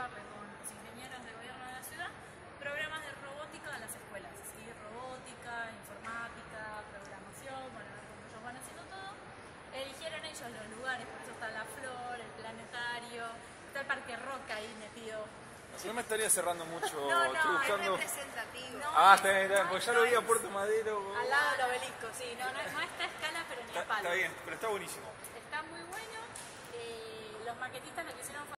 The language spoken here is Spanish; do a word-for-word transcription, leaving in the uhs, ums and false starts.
llevarle con los ingenieros de gobierno de la ciudad programas de robótica a las escuelas, ¿sí? Robótica, informática, programación, bueno, a ver cómo ellos van haciendo todo. Eligieron ellos los lugares, por eso está la Flor, el planetario, está el Parque Roca ahí metido. Si no me estaría cerrando mucho, No, no, estoy buscando... Es representativo. No, Ah, está bien, está bien, no, porque ya no lo vi a es- Puerto Madero. Al lado del obelisco, sí, no, no, no está a escala, pero ni Está, a palo. está bien, pero está buenísimo. Está muy bueno. Eh, los maquetistas lo que hicieron fue